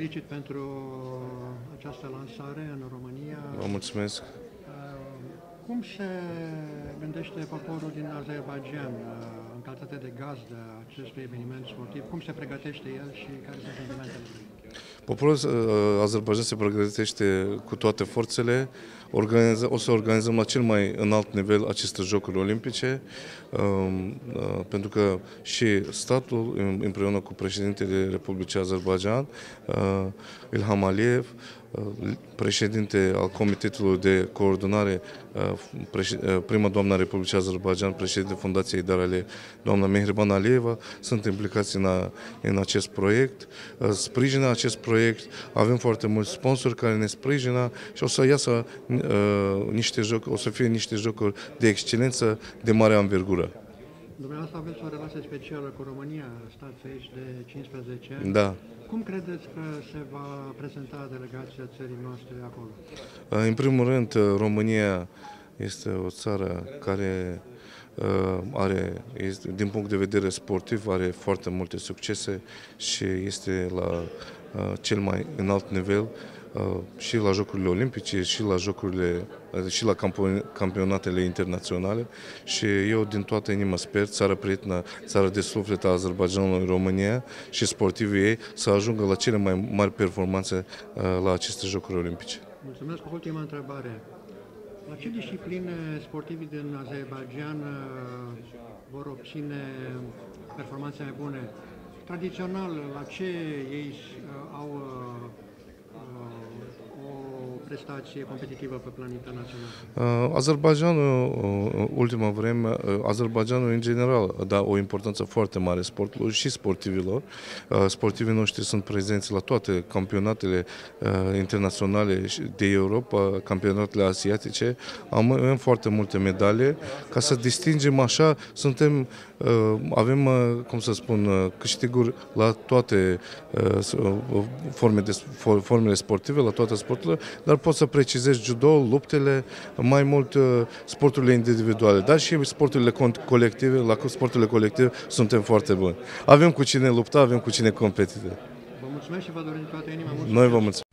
felicit pentru această lansare în România. Vă mulțumesc. Cum se gândește poporul din Azerbaidjan în calitate de gazdă acestui eveniment sportiv? Cum se pregătește el și care sunt sentimentele lui? Poporul Azerbaidjan se pregătește cu toate forțele. O să organizăm la cel mai înalt nivel aceste Jocuri Olimpice, pentru că și statul, împreună cu președintele Republicii Azerbaidjan, Ilham Aliyev, președinte al Comitetului de Coordonare, prima doamna Republicii Azerbaidjan, președinte Fundației Heydar Aliyev, doamna Mehriban Aliyeva, sunt implicați în acest proiect, sprijină acest proiect, avem foarte mulți sponsori care ne sprijină și o să iasă niște jocuri, o să fie niște jocuri de excelență, de mare anvergură. Dumneavoastră aveți o relație specială cu România, stați aici de 15 ani. Da. Cum credeți că se va prezenta delegația țării noastre acolo? În primul rând, România este o țară care din punct de vedere sportiv, are foarte multe succese și este la cel mai înalt nivel și la Jocurile Olimpice și la campionatele internaționale, și eu din toată inima sper țara prietenă, țara de suflet a Azerbaidjanului, România, și sportivii ei să ajungă la cele mai mari performanțe la aceste Jocuri Olimpice. Mulțumesc. Ultima întrebare. La ce discipline sportivii din Azerbaidjan vor obține performanțe mai bune? Tradițional, la ce ei au o prestație competitivă pe plan internațional? Azerbaidjanul în general dă o importanță foarte mare sportului și sportivilor. Sportivii noștri sunt prezenți la toate campionatele internaționale de Europa, campionatele asiatice. Avem foarte multe medalii. Ca să distingem așa, avem, cum să spun, câștiguri la toate formele sportive, la toate sporturile, dar pot să precizez judo, luptele, mai mult sporturile individuale, dar și sporturile colective. La sporturile colective suntem foarte buni. Avem cu cine lupta, avem cu cine competitive. Vă mulțumesc și vă dorim toată inima. Noi vă mulțumim.